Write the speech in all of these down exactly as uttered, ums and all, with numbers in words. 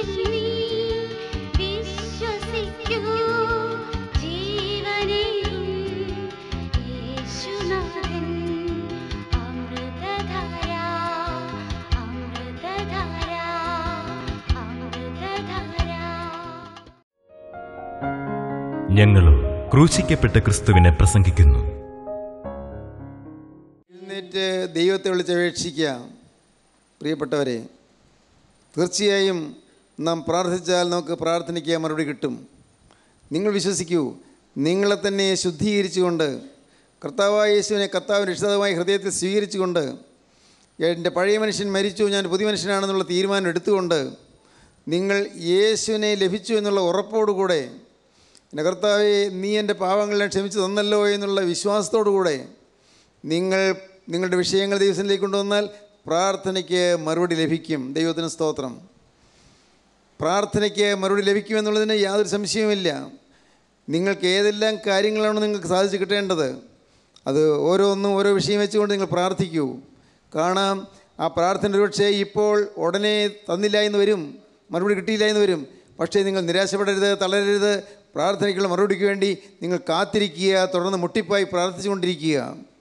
ഞങ്ങളും ക്രൂശിക്കപ്പെട്ട ക്രിസ്തുവിനെ പ്രസംഗിക്കുന്നു. എഴുന്നേറ്റ് ദൈവത്തെ വിളിച്ചപേക്ഷിക്കുക. പ്രിയപ്പെട്ടവരെ, തീർച്ചയായും നാം പ്രാർത്ഥിച്ചാൽ നമുക്ക് പ്രാർത്ഥനയ്ക്ക് മറുപടി കിട്ടും. നിങ്ങൾ വിശ്വസിക്കൂ, നിങ്ങളെ തന്നെ ശുദ്ധീകരിച്ചുകൊണ്ട് കർത്താവായ യേശുവിനെ കർത്താവിൻ്റെ രക്ഷിതാവായി ഹൃദയത്തിൽ സ്വീകരിച്ചുകൊണ്ട് എൻ്റെ പഴയ മനുഷ്യൻ മരിച്ചു, ഞാൻ പുതിയ മനുഷ്യനാണെന്നുള്ള തീരുമാനം എടുത്തുകൊണ്ട് നിങ്ങൾ യേശുവിനെ ലഭിച്ചു എന്നുള്ള ഉറപ്പോടുകൂടെ, എൻ്റെ കർത്താവേ നീ എൻ്റെ പാവങ്ങളെല്ലാം ക്ഷമിച്ചു തന്നല്ലോ എന്നുള്ള വിശ്വാസത്തോടുകൂടെ നിങ്ങൾ നിങ്ങളുടെ വിഷയങ്ങൾ ദൈവത്തിലേക്ക് കൊണ്ടുവന്നാൽ പ്രാർത്ഥനയ്ക്ക് മറുപടി ലഭിക്കും. ദൈവത്തിന് സ്തോത്രം. പ്രാർത്ഥനയ്ക്ക് മറുപടി ലഭിക്കുമെന്നുള്ളതിന് യാതൊരു സംശയവുമില്ല. നിങ്ങൾക്ക് ഏതെല്ലാം കാര്യങ്ങളാണ് നിങ്ങൾക്ക് സാധിച്ചു കിട്ടേണ്ടത്, അത് ഓരോന്നും ഓരോ വിഷയം വെച്ചുകൊണ്ട് നിങ്ങൾ പ്രാർത്ഥിക്കൂ. കാണാം, ആ പ്രാർത്ഥന ഒരുപക്ഷേ ഇപ്പോൾ ഉടനെ തന്നില്ല എന്ന് വരും, മറുപടി കിട്ടിയില്ല എന്ന് വരും. പക്ഷേ നിങ്ങൾ നിരാശപ്പെടരുത്, തളരരുത്. പ്രാർത്ഥനയ്ക്കുള്ള മറുപടിക്ക് വേണ്ടി നിങ്ങൾ കാത്തിരിക്കുക, തുടർന്ന് മുട്ടിപ്പായി പ്രാർത്ഥിച്ചുകൊണ്ടിരിക്കുക.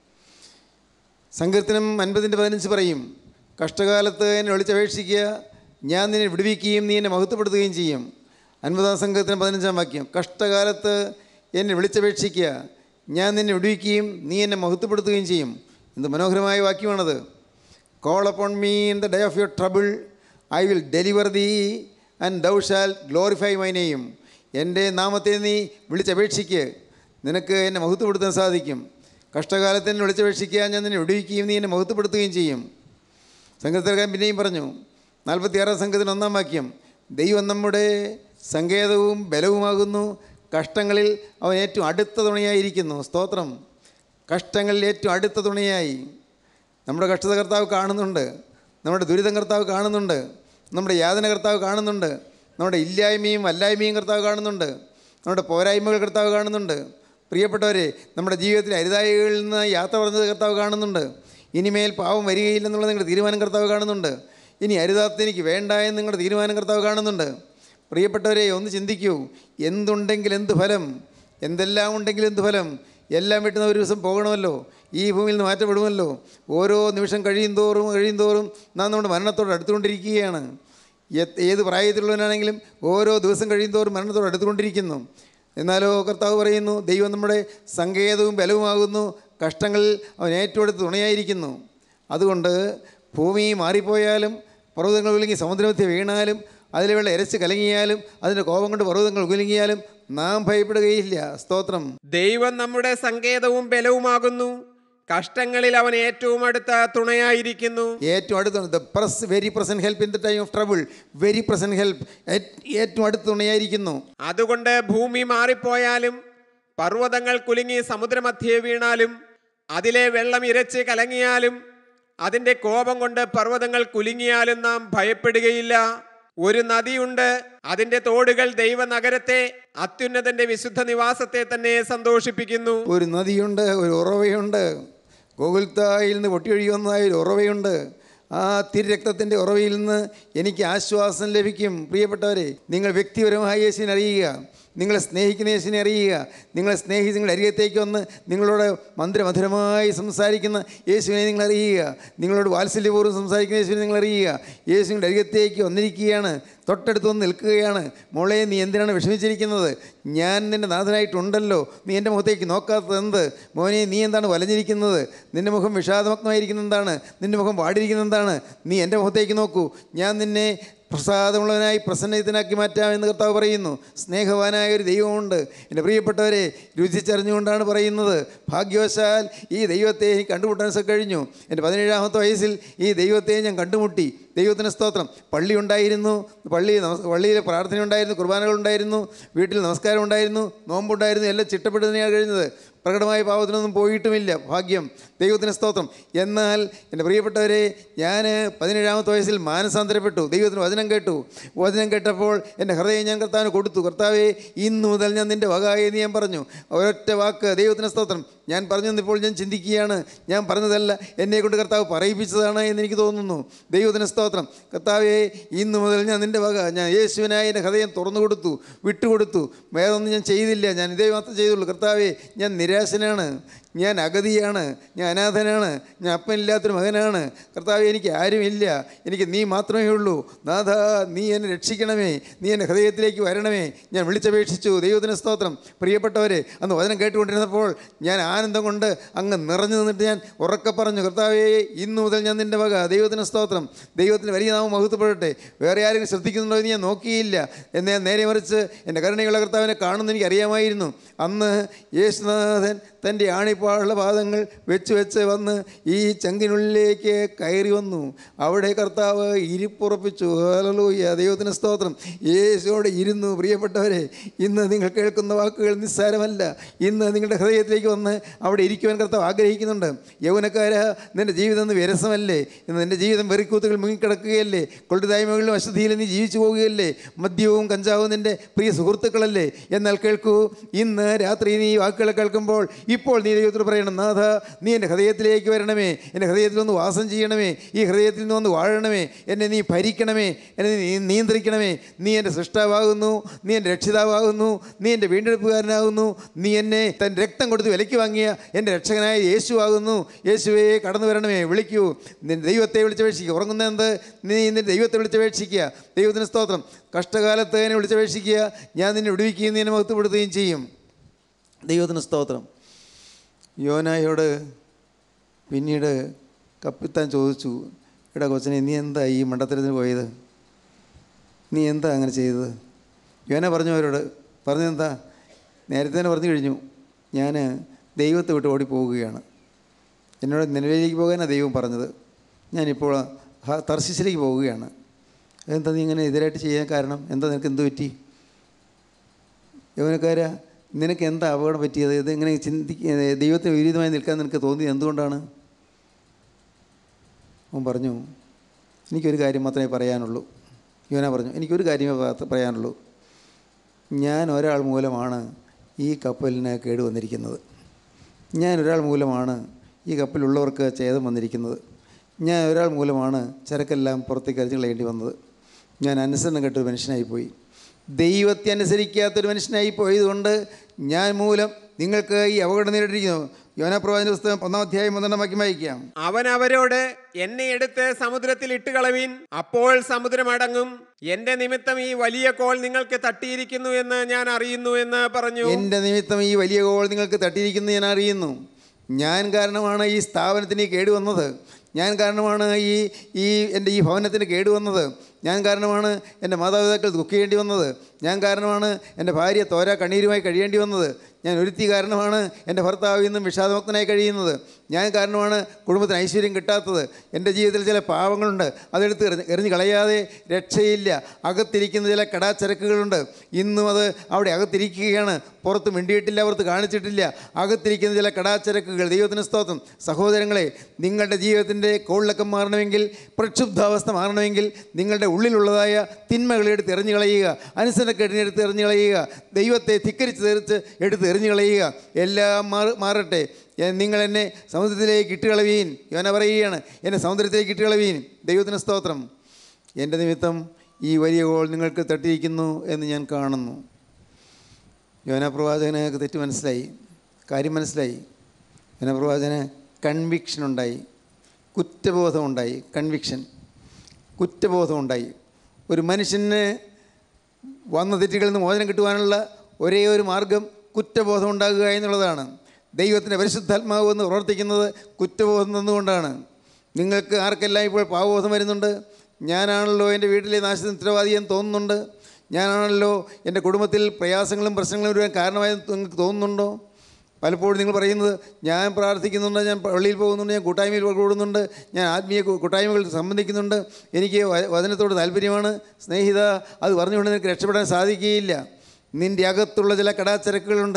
സങ്കീർത്തനം അൻപതിൻ്റെ പതിനഞ്ച് പറയും, കഷ്ടകാലത്ത് എന്നെ വിളിച്ചപേക്ഷിക്കുക, ഞാൻ നിന്നെ വിടുവിക്കുകയും നീ എന്നെ മഹത്വപ്പെടുത്തുകയും ചെയ്യും. അൻപതാം സങ്കീർത്തനം പതിനഞ്ചാം വാക്യം, കഷ്ടകാലത്ത് എന്നെ വിളിച്ചപേക്ഷിക്കുക, ഞാൻ നിന്നെ വിടുവിക്കുകയും നീ എന്നെ മഹത്വപ്പെടുത്തുകയും ചെയ്യും. എന്ത് മനോഹരമായ വാക്യമാണത്. Call upon me in the day of your trouble, I will deliver thee and thou shall glorify my name. എൻ്റെ നാമത്തെ നീ വിളിച്ചപേക്ഷിക്കുക, നിനക്ക് എന്നെ മഹത്വപ്പെടുത്താൻ സാധിക്കും. കഷ്ടകാലത്ത് എന്നെ വിളിച്ചപേക്ഷിക്കുക, ഞാൻ നിന്നെ വിടുവിക്കുകയും നീ എന്നെ മഹത്വപ്പെടുത്തുകയും ചെയ്യും. സങ്കീർത്തനക്കാരൻ പിന്നെയും പറഞ്ഞു, നാൽപ്പത്തിയാറാം സങ്കീർത്തനം ഒന്നാം വാക്യം, ദൈവം നമ്മുടെ സങ്കേതവും ബലവുമാകുന്നു, കഷ്ടങ്ങളിൽ അവൻ ഏറ്റവും അടുത്ത തുണയായിരിക്കുന്നു. സ്തോത്രം. കഷ്ടങ്ങളിൽ ഏറ്റവും അടുത്ത തുണയായി. നമ്മുടെ കഷ്ടത കർത്താവ് കാണുന്നുണ്ട്, നമ്മുടെ ദുരിതം കർത്താവ് കാണുന്നുണ്ട്, നമ്മുടെ യാതന കർത്താവ് കാണുന്നുണ്ട്, നമ്മുടെ ഇല്ലായ്മയും അല്ലായ്മയും കർത്താവ് കാണുന്നുണ്ട്, നമ്മുടെ പോരായ്മകൾ കർത്താവ് കാണുന്നുണ്ട്. പ്രിയപ്പെട്ടവരെ, നമ്മുടെ ജീവിതത്തിൽ അരുതായികളിൽ നിന്ന് യാത്ര പറഞ്ഞത് കർത്താവ് കാണുന്നുണ്ട്. ഇനിമേൽ പാവം വരികയില്ലെന്നുള്ള നിങ്ങളുടെ തീരുമാനം കർത്താവ് കാണുന്നുണ്ട്. ഇനി അരുതാത്ത എനിക്ക് വേണ്ട എന്ന് നിങ്ങളുടെ തീരുമാനം കർത്താവ് കാണുന്നുണ്ട്. പ്രിയപ്പെട്ടവരെ, ഒന്ന് ചിന്തിക്കൂ, എന്തുണ്ടെങ്കിൽ എന്ത് ഫലം, എന്തെല്ലാം ഉണ്ടെങ്കിൽ എന്ത് ഫലം. എല്ലാം വിട്ടുന്ന ഒരു ദിവസം പോകണമല്ലോ, ഈ ഭൂമിയിൽ നിന്ന് മാറ്റപ്പെടുമല്ലോ. ഓരോ നിമിഷം കഴിയും തോറും കഴിയും തോറും നാം നമ്മുടെ മരണത്തോട് അടുത്തുകൊണ്ടിരിക്കുകയാണ്. ഏത് പ്രായത്തിലുള്ളവനാണെങ്കിലും ഓരോ ദിവസം കഴിയും തോറും മരണത്തോട് അടുത്തുകൊണ്ടിരിക്കുന്നു. എന്നാലോ കർത്താവ് പറയുന്നു, ദൈവം നമ്മുടെ സങ്കേതവും ബലവുമാകുന്നു, കഷ്ടങ്ങളിൽ അവൻ ഏറ്റവും അടുത്ത് തുണയായിരിക്കുന്നു. അതുകൊണ്ട് ഭൂമി മാറിപ്പോയാലും, പർവ്വതങ്ങൾ ഉലങ്ങി സമുദ്രമധ്യ വീണാലും, അതിലെ വെള്ളം എരച്ച് കലങ്ങിയാലും, അതിൻ്റെ കോപം കൊണ്ട് പർവ്വതങ്ങൾ ഉലങ്ങിയാലും നാം ഭയപ്പെടുകയില്ല. സ്തോത്രം. ദൈവം നമ്മുടെ സങ്കേതവും ബലവുമാകുന്നു, കഷ്ടങ്ങളിൽ അവൻ ഏറ്റവും അടുത്ത തുണയായിരിക്കുന്നു. ഏറ്റവും അടുത്ത very present help in the time of trouble. Very present help, ഏറ്റവും അടുത്ത തുണയായിരിക്കുന്നു. അതുകൊണ്ട് ഭൂമി മാറിപ്പോയാലും, പർവ്വതങ്ങൾ കുലുങ്ങി സമുദ്രമധ്യേ വീണാലും, അതിലെ വെള്ളം ഇരച്ച് കലങ്ങിയാലും, അതിൻ്റെ കോപം കൊണ്ട് പർവ്വതങ്ങൾ കുലുങ്ങിയാലും നാം ഭയപ്പെടുകയില്ല. ഒരു നദിയുണ്ട്, അതിന്റെ തോടുകൾ ദൈവനഗരത്തെ, അത്യുന്നതന്റെ വിശുദ്ധ നിവാസത്തെ തന്നെ സന്തോഷിപ്പിക്കുന്നു. ഒരു നദിയുണ്ട്, ഒരു ഉറവയുണ്ട്, ഗോകുൽത്തായിൽ നിന്ന് പൊട്ടിയൊഴിയുന്നതായ ഒരു ഉറവയുണ്ട്. ആ തിരുരക്തത്തിൻ്റെ ഉറവയിൽ നിന്ന് എനിക്ക് ആശ്വാസം ലഭിക്കും. പ്രിയപ്പെട്ടവരെ, നിങ്ങൾ വ്യക്തിപരമായി യേശുവിനെ അറിയുക, നിങ്ങളെ സ്നേഹിക്കുന്ന യേശുവിനെ അറിയുക. നിങ്ങളെ സ്നേഹിച്ച് നിങ്ങളുടെ അരികത്തേക്ക് വന്ന് നിങ്ങളോട് മധുരമധുരമായി സംസാരിക്കുന്ന യേശുവിനെ നിങ്ങൾ അറിയുക. നിങ്ങളോട് വാത്സല്യപൂർവ്വം സംസാരിക്കുന്ന യേശുവിനെ നിങ്ങൾ അറിയുക. യേശുവിൻ്റെ അരികത്തേക്ക് വന്നിരിക്കുകയാണ്, തൊട്ടടുത്ത് വന്ന് നിൽക്കുകയാണ്. മോളെ, നീ എന്തിനാണ് വിഷമിച്ചിരിക്കുന്നത്? ഞാൻ നിൻ്റെ നാഥനായിട്ടുണ്ടല്ലോ, നീ എൻ്റെ മുഖത്തേക്ക് നോക്കാത്തത് എന്ത്? മോനെ, നീ എന്താണ് വലഞ്ഞിരിക്കുന്നത്? നിൻ്റെ മുഖം വിഷാദമഗ്നമായിരിക്കുന്ന എന്താണ്? നിൻ്റെ മുഖം വാടിയിരിക്കുന്ന എന്താണ്? നീ എൻ്റെ മുഖത്തേക്ക് നോക്കൂ, ഞാൻ നിന്നെ പ്രസാദമുള്ളവനായി പ്രസന്നതനാക്കി മാറ്റാമെന്ന് കർത്താവ് പറയുന്നു. സ്നേഹവാനായ ഒരു ദൈവമുണ്ട്. എൻ്റെ പ്രിയപ്പെട്ടവരെ, രുചിച്ചറിഞ്ഞുകൊണ്ടാണ് പറയുന്നത്. ഭാഗ്യവശാൽ ഈ ദൈവത്തെ എനിക്ക് കണ്ടുമുട്ടാൻ കഴിഞ്ഞു. എൻ്റെ പതിനേഴാമത്തെ വയസ്സിൽ ഈ ദൈവത്തെ ഞാൻ കണ്ടുമുട്ടി. ദൈവത്തിന് സ്തോത്രം. പള്ളി ഉണ്ടായിരുന്നു, പള്ളി പള്ളിയിൽ പ്രാർത്ഥന ഉണ്ടായിരുന്നു, കുർബാനകൾ ഉണ്ടായിരുന്നു, വീട്ടിൽ നമസ്കാരം ഉണ്ടായിരുന്നു, നോമ്പുണ്ടായിരുന്നു, എല്ലാം ചിട്ടപ്പെടുന്നതിനാണ് കഴിഞ്ഞത്. പ്രകടമായ പാപത്തിനൊന്നും പോയിട്ടുമില്ല. ഭാഗ്യം, ദൈവത്തിന് സ്തോത്രം. എന്നാൽ എൻ്റെ പ്രിയപ്പെട്ടവരെ, ഞാൻ പതിനേഴാമത്തെ വയസ്സിൽ മാനസാന്തരപ്പെട്ടു. ദൈവത്തിന് വചനം കേട്ടു. വചനം കേട്ടപ്പോൾ എൻ്റെ ഹൃദയം ഞാൻ കർത്താവിന് കൊടുത്തു. കർത്താവേ, ഇന്നു മുതൽ ഞാൻ നിൻ്റെ വക എന്ന് ഞാൻ പറഞ്ഞു. ഒരൊറ്റ വാക്ക്, ദൈവത്തിന് സ്തോത്രം. ഞാൻ പറഞ്ഞു ഇപ്പോൾ ഞാൻ ചിന്തിക്കുകയാണ്, ഞാൻ പറഞ്ഞതല്ല, എന്നെക്കൊണ്ട് കർത്താവ് പറയിപ്പിച്ചതാണ് എന്നെനിക്ക് തോന്നുന്നു. ദൈവത്തിന് സ്തോത്രം. കർത്താവേ, ഇന്നു മുതൽ ഞാൻ നിൻ്റെ വക, ഞാൻ യേശുവിനായി എൻ്റെ ഹൃദയം തുറന്നു കൊടുത്തു, വിട്ടുകൊടുത്തു. വേറൊന്നും ഞാൻ ചെയ്തില്ല, ഞാൻ ഇതേ മാത്രം ചെയ്തുള്ളൂ. കർത്താവേ, ഞാൻ നിരാശനാണ്, ഞാൻ അഗതിയാണ്, ഞാൻ അനാഥനാണ്, ഞാൻ അപ്പനില്ലാത്തൊരു മകനാണ്. കർത്താവേ, എനിക്ക് ആരുമില്ല, എനിക്ക് നീ മാത്രമേ ഉള്ളൂ. നാഥ, നീ എന്നെ രക്ഷിക്കണമേ, നീ എൻ്റെ ഹൃദയത്തിലേക്ക് വരണമേ. ഞാൻ വിളിച്ചപേക്ഷിച്ചു. ദൈവത്തിന് സ്തോത്രം. പ്രിയപ്പെട്ടവരെ, അന്ന് വചനം കേട്ടുകൊണ്ടിരുന്നപ്പോൾ ഞാൻ ആനന്ദം കൊണ്ട് അങ്ങ് നിറഞ്ഞു നിന്നിട്ട് ഞാൻ ഉറക്കെ പറഞ്ഞു, കർത്താവേ, ഇന്നു മുതൽ ഞാൻ നിൻ്റെ വക. ദൈവത്തിന് സ്തോത്രം. ദൈവത്തിന് വലിയ നാമം മഹത്വപ്പെടട്ടെ. വേറെ ആരെങ്കിലും ശ്രദ്ധിക്കുന്നുണ്ടോ എന്ന് ഞാൻ നോക്കിയില്ല. എന്നെ നേരെ മറിച്ച് എൻ്റെ കരുണയുള്ള കർത്താവിനെ കാണുമെന്ന് എനിക്ക് അറിയാമായിരുന്നു. അന്ന് യേശുനാഥൻ തൻ്റെ ആണിപ്പാടുള്ള പാദങ്ങൾ വെച്ച് വെച്ച് വന്ന് ഈ ചങ്കിനുള്ളിലേക്ക് കയറി വന്നു. അവിടെ കർത്താവ് ഇരിപ്പുറപ്പിച്ചു. ഹല്ലേലൂയ, ദൈവത്തിന് സ്തോത്രം. യേശുവോടെ ഇരുന്നു. പ്രിയപ്പെട്ടവരെ, ഇന്ന് നിങ്ങൾ കേൾക്കുന്ന വാക്കുകൾ നിസ്സാരമല്ല. ഇന്ന് നിങ്ങളുടെ ഹൃദയത്തിലേക്ക് വന്ന് അവിടെ ഇരിക്കുവാൻ കർത്താവ് ആഗ്രഹിക്കുന്നുണ്ട്. യൗവനക്കാര, നിൻ്റെ ജീവിതം ഒന്ന് വിരസമല്ലേ? ഇന്ന് നിൻ്റെ ജീവിതം വെറിക്കൂത്തുകൾ മുങ്ങിക്കിടക്കുകയല്ലേ? കൊള്ളുതായ്മകളിലും അശുദ്ധിയിലും നീ ജീവിച്ചു പോവുകയല്ലേ? മദ്യവും കഞ്ചാവും നിൻ്റെ പ്രിയ സുഹൃത്തുക്കളല്ലേ? എന്നാൽ കേൾക്കൂ, ഇന്ന് രാത്രി നീ വാക്കുകൾ കേൾക്കുമ്പോൾ ഇപ്പോൾ നീ ദൈവത്തോട് പറയണം, നാഥ, നീ എൻ്റെ ഹൃദയത്തിലേക്ക് വരണമേ, എൻ്റെ ഹൃദയത്തിൽ ഒന്ന് വാസം ചെയ്യണമേ, ഈ ഹൃദയത്തിൽ നിന്ന് ഒന്ന് വാഴണമേ, എന്നെ നീ ഭരിക്കണമേ, എന്നെ നീ നിയന്ത്രിക്കണമേ. നീ എൻ്റെ സൃഷ്ടാവാകുന്നു, നീ എൻ്റെ രക്ഷിതാവാകുന്നു, നീ എൻ്റെ വീണ്ടെടുപ്പുകാരനാകുന്നു, നീ എന്നെ തൻ്റെ രക്തം കൊടുത്ത് വിലയ്ക്ക് വാങ്ങിയ എൻ്റെ രക്ഷകനായ യേശുവാകുന്നു. യേശുവേ, കടന്നു വരണമേ, വിളിക്കൂ. നിൻ്റെ ദൈവത്തെ വിളിച്ചപേക്ഷിക്കുക. ഉറങ്ങുന്ന എന്ത്? നീ നിൻ്റെ ദൈവത്തെ വിളിച്ചപേക്ഷിക്കുക. ദൈവത്തിന് സ്തോത്രം. കഷ്ടകാലത്ത് എന്നെ വിളിച്ചപേക്ഷിക്കുക, ഞാൻ നിന്നെ വിടുവിക്കുകയും നീ എന്നെ മഹത്വപ്പെടുത്തുകയും ചെയ്യും. ദൈവത്തിന് സ്തോത്രം. യോനായോട് പിന്നീട് കപ്പിത്താൻ ചോദിച്ചു, എടാ കൊച്ചനെ, നീ എന്താ ഈ മണ്ടത്തരത്തിന് പോയത്? നീ എന്താ അങ്ങനെ ചെയ്തത്? യോന പറഞ്ഞു അവരോട്, പറഞ്ഞെന്താ? നേരത്തെ തന്നെ പറഞ്ഞു കഴിഞ്ഞു, ഞാൻ ദൈവത്തെ വിട്ട് ഓടിപ്പോവുകയാണ്. എന്നോട് നിലവിലേക്ക് പോകാനാണ് ദൈവം പറഞ്ഞത്. ഞാനിപ്പോൾ തർശീശിലേക്ക് പോവുകയാണ്. എന്താ നീ ഇങ്ങനെ എതിരായിട്ട് ചെയ്യാൻ കാരണം? എന്താ, നിനക്ക് എന്ത് പറ്റി? യൗവനക്കാര, നിനക്ക് എന്താ അപകടം പറ്റിയത്? ഇത് ഇങ്ങനെ ചിന്തിക്ക ദൈവത്തിന് വിരുദ്ധമായി നിൽക്കാൻ നിനക്ക് തോന്നിയത് എന്തുകൊണ്ടാണ്? അവൻ പറഞ്ഞു, എനിക്കൊരു കാര്യം മാത്രമേ പറയാനുള്ളൂ. യോന പറഞ്ഞു, എനിക്കൊരു കാര്യമേ പറയാനുള്ളൂ. ഞാൻ ഒരാൾ മൂലമാണ് ഈ കപ്പലിന് കേട് വന്നിരിക്കുന്നത്. ഞാൻ ഒരാൾ മൂലമാണ് ഈ കപ്പലുള്ളവർക്ക് ഛേദം വന്നിരിക്കുന്നത്. ഞാൻ ഒരാൾ മൂലമാണ് ചരക്കെല്ലാം പുറത്തേക്ക് അരിഞ്ഞു കളയേണ്ടി വന്നത്. ഞാൻ അനുസരണം കെട്ടൊരു മനുഷ്യനായിപ്പോയി. ദൈവത്തെ അനുസരിക്കാത്തൊരു മനുഷ്യനായി പോയതുകൊണ്ട് ഞാൻ മൂലം നിങ്ങൾക്ക് ഈ അപകടം നേരിട്ടിരിക്കുന്നു. യോനാ പ്രവാചകന്റെ പുസ്തകം ഒന്നാം അധ്യായം പന്ത്രണ്ടാം വാക്യം വായിക്കാം. അവൻ അവരോട്, എന്നെ എടുത്ത് സമുദ്രത്തിൽ ഇട്ടുകളവീൻ, അപ്പോൾ സമുദ്രം അടങ്ങും. എന്റെ നിമിത്തം ഈ വലിയ കോൾ നിങ്ങൾക്ക് തട്ടിയിരിക്കുന്നു എന്ന് ഞാൻ അറിയുന്നു എന്ന് പറഞ്ഞു. എന്റെ നിമിത്തം ഈ വലിയ കോൾ നിങ്ങൾക്ക് തട്ടിയിരിക്കുന്നു ഞാൻ അറിയുന്നു. ഞാൻ കാരണമാണ് ഈ സ്ഥാപനത്തിന് കേടുവന്നത്. ഞാൻ കാരണമാണ് ഈ ഈ എൻ്റെ ഈ ഭവനത്തിന് കേടുവന്നത്. ഞാൻ കാരണമാണ് എൻ്റെ മാതാപിതാക്കൾ ദുഃഖിക്കേണ്ടി വന്നത്. ഞാൻ കാരണമാണ് എൻ്റെ ഭാര്യ തോരാ കണ്ണീരുമായി കഴിയേണ്ടി വന്നത്. ഞാൻ ഒരുത്തി കാരണമാണ് എൻ്റെ ഭർത്താവ് ഇന്നും വിഷാദമുക്തനായി കഴിയുന്നത്. ഞാൻ കാരണമാണ് കുടുംബത്തിന് ഐശ്വര്യം കിട്ടാത്തത്. എൻ്റെ ജീവിതത്തിൽ ചില പാവങ്ങളുണ്ട്, അതെടുത്ത് എറിഞ്ഞ് എറിഞ്ഞ് കളയാതെ രക്ഷയില്ല. അകത്തിരിക്കുന്ന ചില കടാച്ചരക്കുകളുണ്ട്. ഇന്നും അത് അവിടെ അകത്തിരിക്കുകയാണ്. പുറത്ത് മിണ്ടിയിട്ടില്ല, പുറത്ത് കാണിച്ചിട്ടില്ല. അകത്തിരിക്കുന്ന ചില കടാച്ചരക്കുകൾ. ദൈവത്തിന് സ്തോത്രം. സഹോദരങ്ങളെ, നിങ്ങളുടെ ജീവിതത്തിൻ്റെ കോളിളക്കം മാറണമെങ്കിൽ, പ്രക്ഷുബ്ധാവസ്ഥ മാറണമെങ്കിൽ, നിങ്ങളുടെ ഉള്ളിലുള്ളതായ തിന്മകളെ എടുത്ത് എറിഞ്ഞു കളയുക, അനുസരണക്കേടിനെ എടുത്ത് എറിഞ്ഞു കളയുക, ദൈവത്തെ ധിക്കരിച്ച് തീർച്ച് എടുത്ത് എറിഞ്ഞു കളയുക. എല്ലാം മാറി മാറട്ടെ. നിങ്ങൾ എന്നെ സമുദ്രത്തിലേക്ക് ഇട്ടുകളവീൻ. യോന പറയുകയാണ്, എന്നെ സമുദ്രത്തിലേക്ക് ഇട്ടുകളവീൻ. ദൈവത്തിന് സ്തോത്രം. എൻ്റെ നിമിത്തം ഈ വലിയ കോൾ നിങ്ങൾക്ക് തട്ടിയിരിക്കുന്നു എന്ന് ഞാൻ കാണുന്നു. യോന പ്രവാചകന് തെറ്റ് മനസ്സിലായി, കാര്യം മനസ്സിലായി. യോന പ്രവാചകന് കൺവിക്ഷൻ ഉണ്ടായി, കുറ്റബോധമുണ്ടായി. കൺവിക്ഷൻ, കുറ്റബോധമുണ്ടായി. ഒരു മനുഷ്യന് വന്ന തെറ്റുകളിൽ നിന്ന് മോചനം കിട്ടുവാനുള്ള ഒരേ ഒരു മാർഗം കുറ്റബോധം ഉണ്ടാകുക എന്നുള്ളതാണ്. ദൈവത്തിൻ്റെ പരിശുദ്ധാത്മാവ് എന്ന് പ്രവർത്തിക്കുന്നത് കുറ്റബോധം തന്നുകൊണ്ടാണ്. നിങ്ങൾക്ക് ആർക്കെല്ലാം ഇപ്പോൾ പാവബോധം വരുന്നുണ്ട്? ഞാനാണല്ലോ എൻ്റെ വീട്ടിലെ നാശത്തിന് ഉത്തരവാദിയെന്ന് തോന്നുന്നുണ്ട്. ഞാനാണല്ലോ എൻ്റെ കുടുംബത്തിൽ പ്രയാസങ്ങളും പ്രശ്നങ്ങളും വരുവാൻ കാരണമായെന്ന് നിങ്ങൾക്ക് തോന്നുന്നുണ്ടോ? പലപ്പോഴും നിങ്ങൾ പറയുന്നത്, ഞാൻ പ്രാർത്ഥിക്കുന്നുണ്ട്, ഞാൻ പള്ളിയിൽ പോകുന്നുണ്ട്, ഞാൻ കൂട്ടായ്മയിൽ കൂടുന്നുണ്ട്, ഞാൻ ആത്മീയ കൂട്ടായ്മകൾ സംബന്ധിക്കുന്നുണ്ട്, എനിക്ക് വചനത്തോട് താല്പര്യമാണ്. സ്നേഹിത, അത് പറഞ്ഞുകൊണ്ട് നിനക്ക് രക്ഷപ്പെടാൻ സാധിക്കുകയില്ല. നിൻ്റെ അകത്തുള്ള ചില കടാച്ചരക്കുകളുണ്ട്.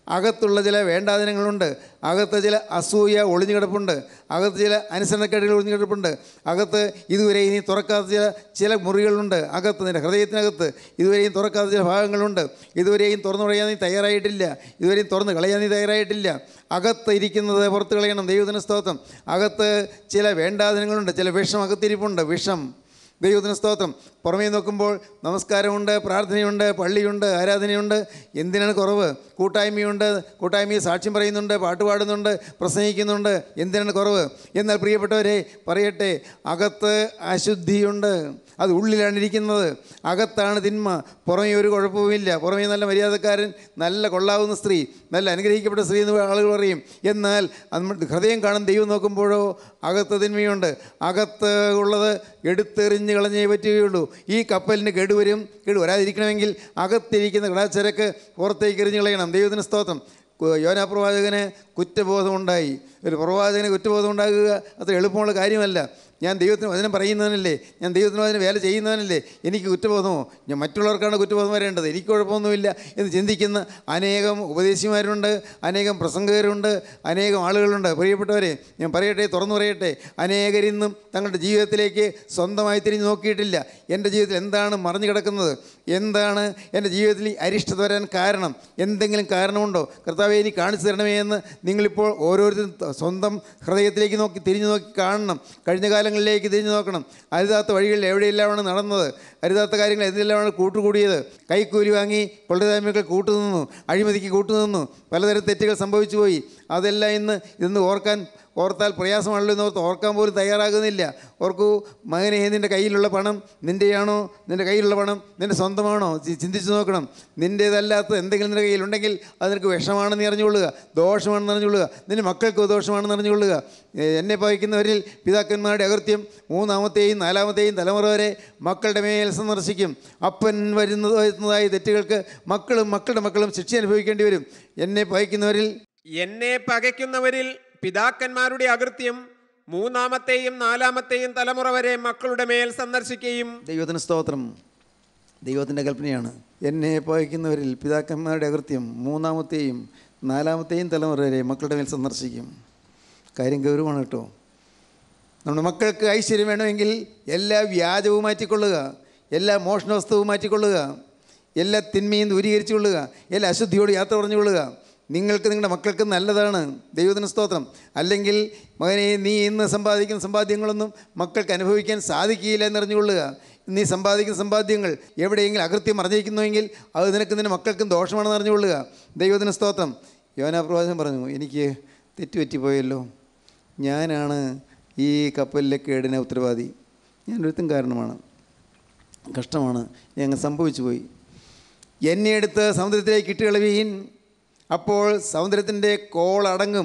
അകത്തുള്ള ചില വേണ്ടാദിനങ്ങളുണ്ട്, അകത്ത് ചില അസൂയ ഒളിഞ്ഞു കിടപ്പുണ്ട്, അകത്ത് ചില അനുസരണക്കേടുകൾ ഒളിഞ്ഞു കിടപ്പുണ്ട്, അകത്ത് ഇതുവരെ ഇനി തുറക്കാത്ത ചില ചില മുറികളുണ്ട്, അകത്ത് നിൻ്റെ ഹൃദയത്തിനകത്ത് ഇതുവരെയും തുറക്കാത്ത ചില ഭാഗങ്ങളുണ്ട്. ഇതുവരെയും തുറന്നു കളയാൻ നീ തയ്യാറായിട്ടില്ല, ഇതുവരെയും തുറന്ന് കളയാൻ നീ തയ്യാറായിട്ടില്ല. അകത്ത് ഇരിക്കുന്നത് പുറത്ത് കളയണം. ദൈവത്തിന് സ്തോത്രം. അകത്ത് ചില വേണ്ടാദിനങ്ങളുണ്ട്, ചില വിഷം അകത്തിരിപ്പുണ്ട്, വിഷം. ദൈവത്തിന് സ്തോത്രം. പുറമേ നോക്കുമ്പോൾ നമസ്കാരമുണ്ട്, പ്രാർത്ഥനയുണ്ട്, പള്ളിയുണ്ട്, ആരാധനയുണ്ട്. എന്തിനാണ് കുറവ്? കൂട്ടായ്മയുണ്ട്, കൂട്ടായ്മയിൽ സാക്ഷ്യം പറയുന്നുണ്ട്, പാട്ട് പാടുന്നുണ്ട്, പ്രസംഗിക്കുന്നുണ്ട്. എന്തിനാണ് കുറവ്? എന്നാൽ പ്രിയപ്പെട്ടവരെ പറയട്ടെ, അകത്ത് അശുദ്ധിയുണ്ട്. അത് ഉള്ളിലാണ് ഇരിക്കുന്നത്. അകത്താണ് തിന്മ. പുറമേ ഒരു കുഴപ്പവുമില്ല. പുറമേ നല്ല മര്യാദക്കാരൻ, നല്ല കൊള്ളാവുന്ന സ്ത്രീ, നല്ല അനുഗ്രഹിക്കപ്പെട്ട സ്ത്രീ എന്ന് ആളുകൾ പറയും. എന്നാൽ ഹൃദയം കാണും ദൈവം നോക്കുമ്പോഴോ അകത്ത് തിന്മയുണ്ട്. അകത്ത് ഉള്ളത് എടുത്തെറിഞ്ഞ് കളഞ്ഞേ പറ്റുകയുള്ളൂ. ഈ കപ്പലിന് കേടുവരും. കേട് വരാതിരിക്കണമെങ്കിൽ അകത്തിരിക്കുന്ന കിടാച്ചരക്ക് പുറത്തേക്ക് എറിഞ്ഞ് കളയണം. ദൈവത്തിന് സ്തോത്രം. യോനാ പ്രവാചകന് കുറ്റബോധമുണ്ടായി. ഒരു പ്രവാചകന് കുറ്റബോധം ഉണ്ടാകുക അത്ര എളുപ്പമുള്ള കാര്യമല്ല. ഞാൻ ദൈവത്തിന് വചനം പറയുന്നവനല്ലേ, ഞാൻ ദൈവത്തിന് വചനം വേല ചെയ്യുന്നവനല്ലേ, എനിക്ക് കുറ്റബോധമോ? ഞാൻ മറ്റുള്ളവർക്കാണ് കുറ്റബോധം വരേണ്ടത്, എനിക്ക് കുഴപ്പമൊന്നുമില്ല എന്ന് ചിന്തിക്കുന്ന അനേകം ഉപദേശിമാരുണ്ട്, അനേകം പ്രസംഗകരുണ്ട്, അനേകം ആളുകളുണ്ട്. പ്രിയപ്പെട്ടവരെ, ഞാൻ പറയട്ടെ, തുറന്നു പറയട്ടെ, അനേകരിന്നും തങ്ങളുടെ ജീവിതത്തിലേക്ക് സ്വന്തമായി തിരിഞ്ഞ് നോക്കിയിട്ടില്ല. എൻ്റെ ജീവിതത്തിൽ എന്താണ് മറിഞ്ഞു കിടക്കുന്നത്? എന്താണ് എൻ്റെ ജീവിതത്തിൽ അരിഷ്ടത വരാൻ കാരണം? എന്തെങ്കിലും കാരണമുണ്ടോ? കർത്താവേ, എനിക്ക് കാണിച്ചു തരണമേ എന്ന് നിങ്ങളിപ്പോൾ ഓരോരുത്തരും സ്വന്തം ഹൃദയത്തിലേക്ക് നോക്കി തിരിഞ്ഞു നോക്കി കാണണം. കഴിഞ്ഞ കാലങ്ങളിലേക്ക് തിരിഞ്ഞു നോക്കണം. അരുതാത്ത വഴികളിൽ എവിടെയെല്ലാമാണ് നടന്നത്, അരുതാത്ത കാര്യങ്ങൾ എന്തെല്ലാമാണ് കൂട്ടുകൂടിയത്. കൈക്കൂലി വാങ്ങി കൊള്ളരുതായ്മകൾ കൂട്ടുനിന്നു, അഴിമതിക്ക് കൂട്ടുനിന്നു, പലതരം തെറ്റുകൾ സംഭവിച്ചു പോയി. അതെല്ലാം ഇന്ന് ഇന്ന് ഓർക്കാൻ ഓർത്താൽ പ്രയാസമാണല്ലോ എന്ന് ഓർത്ത് ഓർക്കാൻ പോലും തയ്യാറാകുന്നില്ല. ഓർക്കൂ, മകനെ, നിൻ്റെ കയ്യിലുള്ള പണം നിൻ്റെയാണോ? നിൻ്റെ കയ്യിലുള്ള പണം നിൻ്റെ സ്വന്തമാണോ? ചിന്തിച്ച് നോക്കണം. നിൻ്റേതല്ലാത്ത എന്തെങ്കിലും നിൻ്റെ കയ്യിലുണ്ടെങ്കിൽ അത് നിനക്ക് വിഷമാണെന്ന് അറിഞ്ഞുകൊള്ളുക, ദോഷമാണെന്ന് അറിഞ്ഞുകൊള്ളുക, നിൻ്റെ മക്കൾക്ക് ദോഷമാണെന്ന് അറിഞ്ഞുകൊള്ളുക. എന്നെ പകയ്ക്കുന്നവരിൽ പിതാക്കന്മാരുടെ അകൃത്യം മൂന്നാമത്തെയും നാലാമത്തെയും തലമുറ വരെ മക്കളുടെ മേൽ സന്ദർശിക്കും. അപ്പൻ വരുന്നത് വരുന്നതായ തെറ്റുകൾക്ക് മക്കളും മക്കളുടെ മക്കളും ശിക്ഷ അനുഭവിക്കേണ്ടി വരും. എന്നെ പകയ്ക്കുന്നവരിൽ എന്നെ പകയ്ക്കുന്നവരിൽ പിതാക്കന്മാരുടെ അകൃത്യം മൂന്നാമത്തെയും നാലാമത്തെയും തലമുറ വരെ മക്കളുടെ മേൽ സന്ദർശിക്കുകയും. ദൈവത്തിന് സ്തോത്രം. ദൈവത്തിൻ്റെ കൽപ്പനയാണ്. എന്നെ പകയ്ക്കുന്നവരിൽ പിതാക്കന്മാരുടെ അകൃത്യം മൂന്നാമത്തെയും നാലാമത്തെയും തലമുറ വരെ മക്കളുടെ മേൽ സന്ദർശിക്കും. കാര്യം ഗൗരവമാണ് കേട്ടോ. നമ്മുടെ മക്കൾക്ക് ഐശ്വര്യം വേണമെങ്കിൽ എല്ലാ വ്യാജവും മാറ്റിക്കൊള്ളുക, എല്ലാ മോഷണവസ്തുവും മാറ്റിക്കൊള്ളുക, എല്ലാ തിന്മയും ദൂരീകരിച്ചു കൊള്ളുക, എല്ലാ അശുദ്ധിയോട് യാത്ര പറഞ്ഞുകൊള്ളുക. നിങ്ങൾക്ക് നിങ്ങളുടെ മക്കൾക്ക് നല്ലതാണ്. ദൈവത്തിന് സ്തോത്രം. അല്ലെങ്കിൽ മകനെ, നീ ഇന്ന് സമ്പാദിക്കുന്ന സമ്പാദ്യങ്ങളൊന്നും മക്കൾക്ക് അനുഭവിക്കാൻ സാധിക്കുകയില്ല എന്നറിഞ്ഞുകൊള്ളുക. നീ സമ്പാദിക്കുന്ന സമ്പാദ്യങ്ങൾ എവിടെയെങ്കിലും അകൃത്യം മറിഞ്ഞിരിക്കുന്നുവെങ്കിൽ അത് നിനക്ക് നിൻ്റെ മക്കൾക്കും ദോഷമാണെന്ന് അറിഞ്ഞുകൊള്ളുക. ദൈവത്തിന് സ്തോത്രം. യോനാ പ്രവാചകൻ പറഞ്ഞു, എനിക്ക് തെറ്റുപറ്റിപ്പോയല്ലോ, ഞാനാണ് ഈ കപ്പലിലെ കേടിന് ഉത്തരവാദി, ഞാനൊരുത്തും കാരണമാണ്, കഷ്ടമാണ്, ഞങ്ങൾ സംഭവിച്ചു പോയി. എന്നെ എടുത്ത് സമുദ്രത്തിലേക്ക് ഇട്ടുകളവീൻ, അപ്പോൾ സമുദ്രത്തിൻ്റെ കോൾ അടങ്ങും.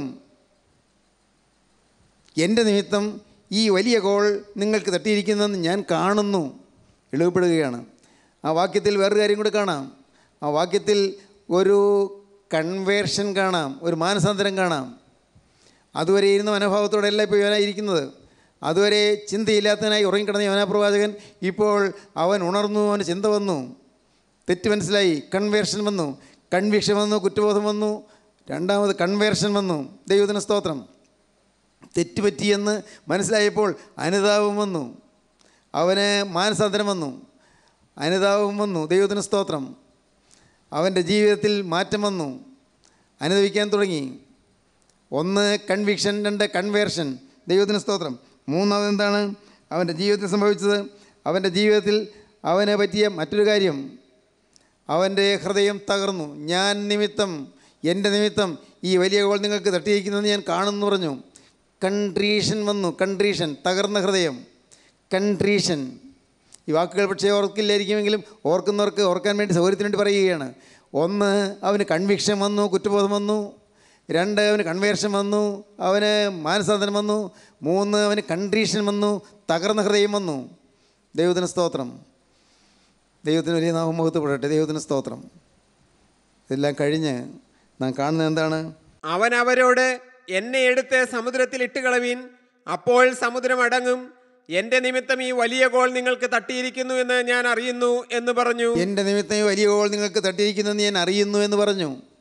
എൻ്റെ നിമിത്തം ഈ വലിയ കോൾ നിങ്ങൾക്ക് തട്ടിയിരിക്കുന്നതെന്ന് ഞാൻ കാണുന്നു. എളിവപ്പെടുകയാണ്. ആ വാക്യത്തിൽ വേറൊരു കാര്യം കൂടെ കാണാം. ആ വാക്യത്തിൽ ഒരു കൺവേർഷൻ കാണാം, ഒരു മാനസാന്തരം കാണാം. അതുവരെ ഇരുന്ന മനോഭാവത്തോടെയല്ല ഇപ്പോൾ യോനായിരിക്കുന്നത്. അതുവരെ ചിന്തയില്ലാത്തതിനായി ഉറങ്ങിക്കിടന്ന യോനാ പ്രവാചകൻ ഇപ്പോൾ അവൻ ഉണർന്നു, അവന് ചിന്ത വന്നു, തെറ്റ് മനസ്സിലായി, കൺവേർഷൻ വന്നു, കൺവിക്ഷൻ വന്നു, കുറ്റബോധം വന്നു, രണ്ടാമത് കൺവേർഷൻ വന്നു. ദൈവത്തിന് സ്തോത്രം. തെറ്റുപറ്റിയെന്ന് മനസ്സിലായപ്പോൾ അനുതാപം വന്നു, അവന് മാനസാന്തരം വന്നു, അനുതാപം വന്നു. ദൈവത്തിന് സ്തോത്രം. അവൻ്റെ ജീവിതത്തിൽ മാറ്റം വന്നു, അനുഭവിക്കാൻ തുടങ്ങി. ഒന്ന് കൺവിക്ഷൻ, രണ്ട് കൺവേർഷൻ. ദൈവത്തിന് സ്തോത്രം. മൂന്നാമത് എന്താണ് അവൻ്റെ ജീവിതത്തിൽ സംഭവിച്ചത്? അവൻ്റെ ജീവിതത്തിൽ അവനെ പറ്റിയ മറ്റൊരു കാര്യം, അവൻ്റെ ഹൃദയം തകർന്നു. ഞാൻ നിമിത്തം, എൻ്റെ നിമിത്തം ഈ വലിയ കോൾ നിങ്ങൾക്ക് തട്ടിയിരിക്കുന്നതെന്ന് ഞാൻ കാണുന്നു പറഞ്ഞു. കൺട്രീഷൻ വന്നു. കൺട്രീഷൻ, തകർന്ന ഹൃദയം, കൺട്രീഷൻ. ഈ വാക്കുകൾ പക്ഷേ ഓർക്കില്ലായിരിക്കുമെങ്കിലും ഓർക്കുന്നവർക്ക് ഓർക്കാൻ വേണ്ടി സൗകര്യത്തിന് വേണ്ടി പറയുകയാണ്. ഒന്ന്, അവന് കൺവിക്ഷൻ വന്നു, കുറ്റബോധം വന്നു. രണ്ട്, അവന് കൺവേർഷൻ വന്നു, അവന് മാനസാന്തരം വന്നു. മൂന്ന്, അവന് കൺട്രീഷൻ വന്നു, തകർന്ന ഹൃദയം വന്നു. ദൈവത്തിന് സ്തോത്രം. ദൈവത്തിന് വലിയ നാമം മഹത്വപ്പെടട്ടെ. ദൈവത്തിന് സ്തോത്രം. ഇതെല്ലാം കഴിഞ്ഞ് നാം കാണുന്നത് എന്താണ്? അവൻ അവരോട്, എന്നെ എടുത്ത് സമുദ്രത്തിൽ ഇട്ടുകളവീൻ, അപ്പോൾ സമുദ്രം അടങ്ങും. എൻ്റെ നിമിത്തം ഈ വലിയ കോൾ നിങ്ങൾക്ക് തട്ടിയിരിക്കുന്നു എന്ന് ഞാൻ അറിയുന്നു എന്ന് പറഞ്ഞു. എൻ്റെ നിമിത്തം ഈ വലിയ കോൾ നിങ്ങൾക്ക് തട്ടിയിരിക്കുന്നു എന്ന് ഞാൻ അറിയുന്നു എന്ന് പറഞ്ഞു.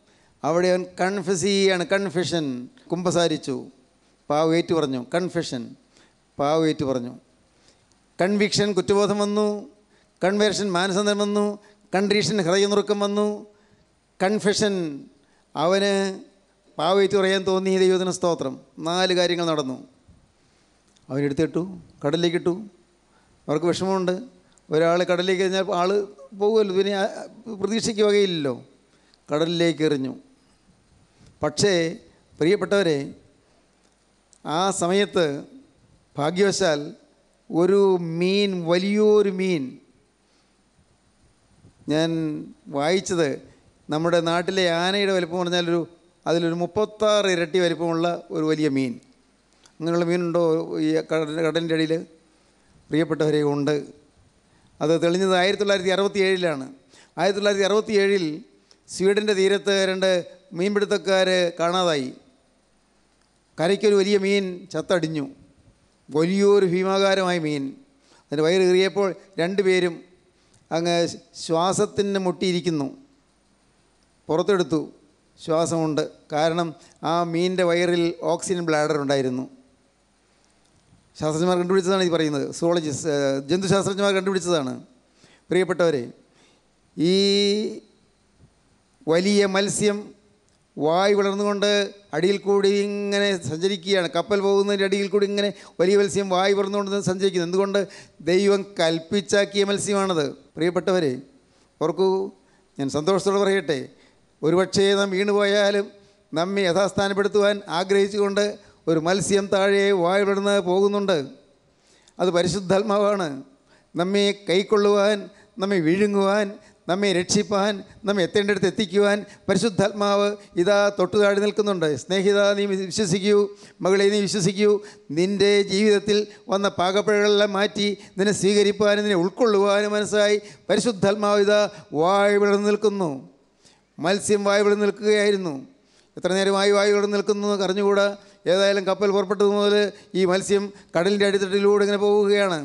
അവിടെ അവൻ കൺഫ്യസ് ചെയ്യാണ്. കൺഫെഷൻ, കുമ്പസാരിച്ചു. പാവം ഏറ്റു പറഞ്ഞു. കൺഫെഷൻ, പാവം ഏറ്റു പറഞ്ഞു. കൺവിക്ഷൻ, കുറ്റബോധം വന്നു. കൺവേർഷൻ, മാനസാന്തരം വന്നു. കൺട്രീഷൻ, ഹൃദയനുറുക്കം വന്നു. കൺഫെഷൻ, അവന് പാവം ഏറ്റു പറയാൻ തോന്നി. ദൈവത്തിന് സ്തോത്രം. നാല് കാര്യങ്ങൾ നടന്നു. അവനെടുത്തിട്ടു, കടലിലേക്ക് ഇട്ടു. അവർക്ക് വിഷമമുണ്ട്. ഒരാൾ കടലിലേക്ക് കഴിഞ്ഞാൽ ആൾ പോകുമല്ലോ, പിന്നെ പ്രതീക്ഷയ്ക്ക് വകയില്ലല്ലോ. കടലിലേക്ക് എറിഞ്ഞു. പക്ഷേ പ്രിയപ്പെട്ടവരെ, ആ സമയത്ത് ഭാഗ്യവശാൽ ഒരു മീൻ, വലിയൊരു മീൻ, ഞാൻ വായിച്ചത് നമ്മുടെ നാട്ടിലെ ആനയുടെ വലിപ്പം പറഞ്ഞാലൊരു അതിലൊരു മുപ്പത്താറ് ഇരട്ടി വലിപ്പമുള്ള ഒരു വലിയ മീൻ. അങ്ങനെയുള്ള മീനുണ്ടോ ഈ കടലിൻ്റെ അടിയിൽ? പ്രിയപ്പെട്ടവരെ, ഉണ്ട്. അത് തെളിഞ്ഞത് ആയിരത്തി തൊള്ളായിരത്തി അറുപത്തി ഏഴിലാണ്. ആയിരത്തി തൊള്ളായിരത്തി അറുപത്തി ഏഴിൽ സ്വീഡൻ്റെ തീരത്ത് രണ്ട് മീൻപിടുത്തക്കാർ കാണാതായി. കരയ്ക്കൊരു വലിയ മീൻ ചത്തടിഞ്ഞു. വലിയൊരു ഭീമാകാരമായ മീൻ. അതിൻ്റെ വയറ് കീറിയപ്പോൾ രണ്ടുപേരും അങ്ങ് ശ്വാസത്തിന് മുട്ടിയിരിക്കുന്നു. പുറത്തെടുത്തു, ശ്വാസമുണ്ട്. കാരണം ആ മീനിൻ്റെ വയറിൽ ഓക്സിജൻ ബ്ലാഡർ ഉണ്ടായിരുന്നു. ശാസ്ത്രജ്ഞന്മാർ കണ്ടുപിടിച്ചതാണ് ഈ പറയുന്നത്. സുവോളജിസ്റ്റ്, ജന്തുശാസ്ത്രജ്ഞന്മാർ കണ്ടുപിടിച്ചതാണ്. പ്രിയപ്പെട്ടവരെ, ഈ വലിയ മത്സ്യം വായ് വളർന്നുകൊണ്ട് അടിയിൽ കൂടി ഇങ്ങനെ സഞ്ചരിക്കുകയാണ്. കപ്പൽ പോകുന്നതിൻ്റെ അടിയിൽ കൂടി ഇങ്ങനെ വലിയ മത്സ്യം വായ് വളർന്നുകൊണ്ട് സഞ്ചരിക്കുന്നു. എന്തുകൊണ്ട്? ദൈവം കൽപ്പിച്ചാക്കിയ മത്സ്യമാണത്. പ്രിയപ്പെട്ടവരെ, ഓർക്കൂ, ഞാൻ സന്തോഷത്തോടെ പറയട്ടെ, ഒരുപക്ഷേ നാം വീണുപോയാലും നമ്മെ യഥാസ്ഥാനപ്പെടുത്തുവാൻ ആഗ്രഹിച്ചുകൊണ്ട് ഒരു മത്സ്യം താഴെ വായ് വളർന്ന് പോകുന്നുണ്ട്. അത് പരിശുദ്ധാത്മാവാണ്. നമ്മെ കൈക്കൊള്ളുവാൻ, നമ്മെ വിഴുങ്ങുവാൻ, നമ്മെ രക്ഷിപ്പാൻ, നമ്മെ എത്തേണ്ടടുത്ത് എത്തിക്കുവാൻ പരിശുദ്ധാത്മാവ് ഇതാ തൊട്ടു താഴെ നിൽക്കുന്നുണ്ട്. സ്നേഹിത, നീ വിശ്വസിക്കൂ. മകളെ, നീ വിശ്വസിക്കൂ. നിൻ്റെ ജീവിതത്തിൽ വന്ന പാകപ്പിഴകളെല്ലാം മാറ്റി നിന്നെ സ്വീകരിപ്പാനും നിന്നെ ഉൾക്കൊള്ളുവാനും മനസ്സായി പരിശുദ്ധാത്മാവ് ഇതാ വായ് വളർന്ന് നിൽക്കുന്നു. മത്സ്യം വായ് വളർന്ന് നിൽക്കുകയായിരുന്നു. എത്ര നേരമായി വായ് വളർന്ന് നിൽക്കുന്നു അറിഞ്ഞുകൂടാ. ഏതായാലും കപ്പൽ പുറപ്പെട്ടത് മുതൽ ഈ മത്സ്യം കടലിൻ്റെ അടിത്തട്ടിലൂടെ ഇങ്ങനെ പോവുകയാണ്.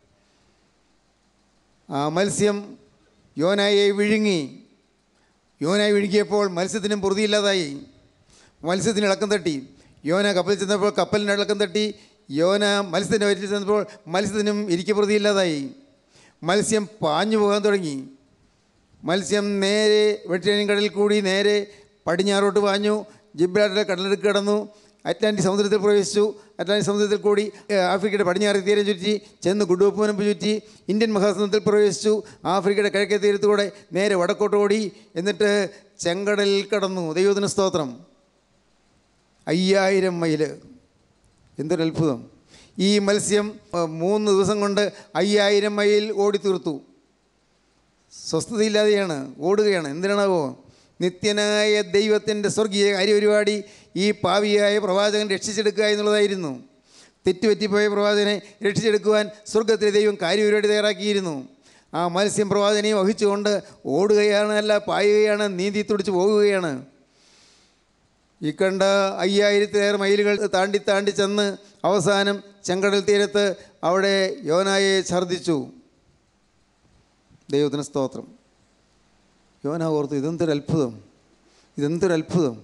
ആ മത്സ്യം യോനായെ വിഴുങ്ങി. യോനായി വിഴുങ്ങിയപ്പോൾ മത്സ്യത്തിനും പൊറുതിയില്ലാതായി. മത്സ്യത്തിന് ഇളക്കം തട്ടി. യോന കപ്പലിൽ ചെന്നപ്പോൾ കപ്പലിന് ഇളക്കം തട്ടി. യോന മത്സ്യത്തിൻ്റെ വയറ്റിൽ ചെന്നപ്പോൾ മത്സ്യത്തിനും ഇരിക്ക പൊറുതിയില്ലാതായി. മത്സ്യം പാഞ്ഞു പോകാൻ തുടങ്ങി. മത്സ്യം നേരെ മെഡിറ്ററേനിയൻ കടലിൽ കൂടി നേരെ പടിഞ്ഞാറോട്ട് പാഞ്ഞു. ജിബ്രാൾട്ടറിലെ കടലിടുക്ക് കടന്നു. അറ്റ്ലാന്റിക് സമുദ്രത്തിൽ പ്രവേശിച്ചു. അറ്റ്ലാന്റിക് സമുദ്രത്തിൽ കൂടി ആഫ്രിക്കയുടെ പടിഞ്ഞാറ് തീരം ചുറ്റി ചെന്ന് ഗുഡോപ്പുനമ്പ് ചുറ്റി ഇന്ത്യൻ മഹാസമുദ്രത്തിൽ പ്രവേശിച്ചു. ആഫ്രിക്കയുടെ കിഴക്കേ തീരത്തൂടെ നേരെ വടക്കോട്ട് ഓടി. എന്നിട്ട് ചെങ്കടലിൽ കടന്നു. ദൈവത്തിന് സ്തോത്രം. അയ്യായിരം മൈല്. എന്തൊരു അത്ഭുതം! ഈ മത്സ്യം മൂന്ന് ദിവസം കൊണ്ട് അയ്യായിരം മൈൽ ഓടി തീർത്തു. സ്വസ്ഥതയില്ലാതെയാണ് ഓടുകയാണ്. എന്തിനാണാവോ? നിത്യനായ ദൈവത്തിൻ്റെ സ്വർഗീയ കാര്യപരിപാടി ഈ പാവിയായ പ്രവാചകൻ രക്ഷിച്ചെടുക്കുക എന്നുള്ളതായിരുന്നു. തെറ്റുപറ്റിപ്പോയ പ്രവാചകനെ രക്ഷിച്ചെടുക്കുവാൻ സ്വർഗത്തിലെ ദൈവം കാര്യപരിപാടി തയ്യാറാക്കിയിരുന്നു. ആ മത്സ്യം പ്രവാചകനെ വഹിച്ചുകൊണ്ട് ഓടുകയാണ്, അല്ല പായുകയാണ്, നീന്തി തുടിച്ച് പോകുകയാണ്. ഈ കണ്ട അയ്യായിരത്തിലേറെ മൈലുകൾ താണ്ടി താണ്ടി ചെന്ന് അവസാനം ചെങ്കടൽ തീരത്ത് അവിടെ യോനായെ ഛർദ്ദിച്ചു. ദൈവത്തിന് സ്തോത്രം. യോന ഓർത്തു, ഇതെന്തൊരു അത്ഭുതം, ഇതെന്തൊരു അത്ഭുതം.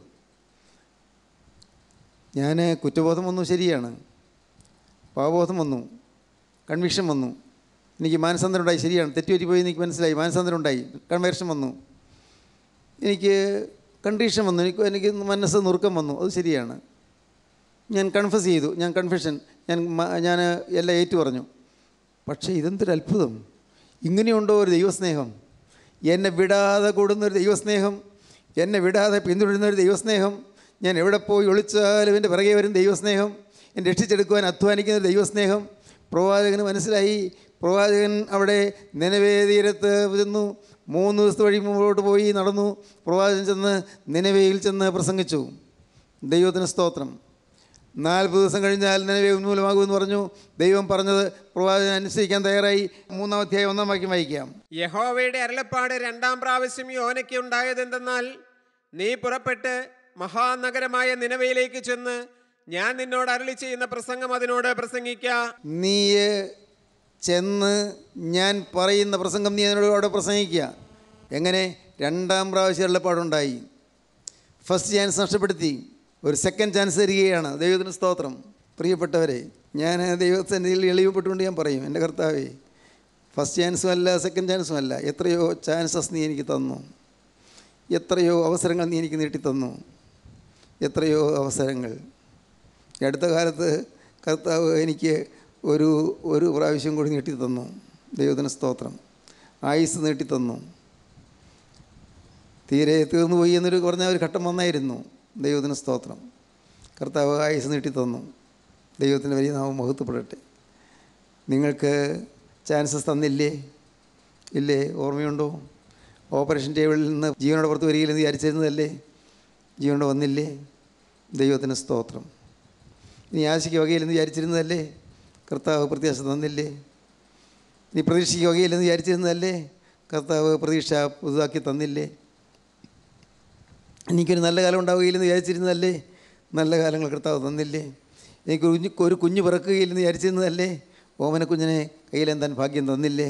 ഞാൻ കുറ്റബോധം വന്നു, ശരിയാണ്. പാപബോധം വന്നു, കൺവിക്ഷൻ വന്നു, എനിക്ക് മാനസാന്തരം ഉണ്ടായി, ശരിയാണ്. തെറ്റുപറ്റിപ്പോയി എനിക്ക് മനസ്സിലായി, മാനസാന്തരം ഉണ്ടായി, കൺവേർഷൻ വന്നു, എനിക്ക് കണ്ടീഷൻ വന്നു, എനിക്ക് എനിക്ക് മനസ്സ് നുറുക്കം വന്നു, അത് ശരിയാണ്. ഞാൻ കൺഫസ് ചെയ്തു, ഞാൻ കൺഫെഷൻ, ഞാൻ ഞാൻ എല്ലാം ഏറ്റു പറഞ്ഞു. പക്ഷേ ഇതെന്തൊരു അത്ഭുതം! ഇങ്ങനെയുണ്ടോ ഒരു ദൈവസ്നേഹം? എന്നെ വിടാതെ കൂടുന്നൊരു ദൈവസ്നേഹം, എന്നെ വിടാതെ പിന്തുടരുന്നൊരു ദൈവസ്നേഹം, ഞാൻ എവിടെ പോയി ഒളിച്ചാലും എൻ്റെ പിറകെ വരും ദൈവസ്നേഹം, എന്നെ രക്ഷിച്ചെടുക്കുവാൻ അധ്വാനിക്കുന്ന ദൈവസ്നേഹം. പ്രവാചകന് മനസ്സിലായി. പ്രവാചകൻ അവിടെ നിനവേ തീരത്ത് ചെന്നു. മൂന്ന് ദിവസത്തെ വഴി മുമ്പോട്ട് പോയി നടന്നു. പ്രവാചകൻ ചെന്ന് നിനവേയിൽ ചെന്ന് പ്രസംഗിച്ചു. ദൈവത്തിന് സ്തോത്രം. നാൽപ്പത് ദിവസം കഴിഞ്ഞാൽ നിനവേ ഉന്മൂലമാകുമെന്ന് പറഞ്ഞു. ദൈവം പറഞ്ഞത് പ്രവാചകൻ അനുസരിക്കാൻ തയ്യാറായി. മൂന്നാം അധ്യായം ഒന്നാം വാക്യം വായിക്കാം. യഹോവയുടെ അരുളപ്പാട് രണ്ടാം പ്രാവശ്യം യോനയ്ക്ക് ഉണ്ടായതെന്തെന്നാൽ, നീ പുറപ്പെട്ട് മഹാനഗരമായ നിനവയിലേക്ക് ചെന്ന് ഞാൻ നിന്നോട് അരുളി ചെയ്യുന്ന പ്രസംഗം അതിനോട് പ്രസംഗിക്ക. നീ ചെന്ന് ഞാൻ പറയുന്ന പ്രസംഗം നീ അതിനോട് അവിടെ പ്രസംഗിക്കുക. എങ്ങനെ? രണ്ടാം പ്രാവശ്യം അരുളപ്പാടുണ്ടായി. ഫസ്റ്റ് ചാൻസ് നഷ്ടപ്പെടുത്തി, ഒരു സെക്കൻഡ് ചാൻസ് തരികയാണ്. ദൈവത്തിന് സ്തോത്രം. പ്രിയപ്പെട്ടവരെ, ഞാൻ ദൈവസന്നിധിയിൽ എളിയപ്പെട്ടുകൊണ്ട് ഞാൻ പറയും, എൻ്റെ കർത്താവേ, ഫസ്റ്റ് ചാൻസും അല്ല സെക്കൻഡ് ചാൻസും അല്ല, എത്രയോ ചാൻസസ് നീ എനിക്ക് തന്നു, എത്രയോ അവസരങ്ങൾ നീ എനിക്ക് നീട്ടിത്തന്നു, എത്രയോ അവസരങ്ങൾ. ഈ അടുത്ത കാലത്ത് കർത്താവ് എനിക്ക് ഒരു ഒരു പ്രാവശ്യം കൂടി നീട്ടിത്തന്നു. ദൈവത്തിന് സ്തോത്രം. ആയുസ് നീട്ടിത്തന്നു. തീരെ തീർന്നു പോയി എന്നൊരു പറഞ്ഞ ഒരു ഘട്ടം വന്നായിരുന്നു. ദൈവത്തിന് സ്തോത്രം. കർത്താവ് ആയുസ് നീട്ടിത്തന്നു. ദൈവത്തിൻ്റെ വലിയ നാമം മഹത്വപ്പെടട്ടെ. നിങ്ങൾക്ക് ചാൻസസ് തന്നില്ലേ? ഇല്ലേ? ഓർമ്മയുണ്ടോ? ഓപ്പറേഷൻ ടേബിളിൽ നിന്ന് ജീവനോടെ പുറത്ത് വരികയില്ലെന്ന് വിചാരിച്ചിരുന്നതല്ലേ? ജീവനോടെ വന്നില്ലേ? ദൈവത്തിന് സ്തോത്രം. ഇനി ആശയ്ക്ക് വകയില്ലെന്ന് വിചാരിച്ചിരുന്നതല്ലേ? കർത്താവ് പ്രത്യാശ തന്നില്ലേ? ഇനി പ്രതീക്ഷയ്ക്ക് വകയില്ലെന്ന് വിചാരിച്ചിരുന്നതല്ലേ? കർത്താവ് പ്രതീക്ഷ പുതുതാക്കി തന്നില്ലേ? എനിക്കൊരു നല്ല കാലം ഉണ്ടാവുകയില്ലെന്ന് വിചാരിച്ചിരുന്നതല്ലേ? നല്ല കാലങ്ങൾ കർത്താവ് തന്നില്ലേ? എനിക്ക് കുഞ്ഞ് ഒരു കുഞ്ഞ് പിറക്കുകയില്ലെന്ന് വിചാരിച്ചിരുന്നതല്ലേ? ഓമന കുഞ്ഞിനെ കയ്യിലെന്താൻ ഭാഗ്യം തന്നില്ലേ?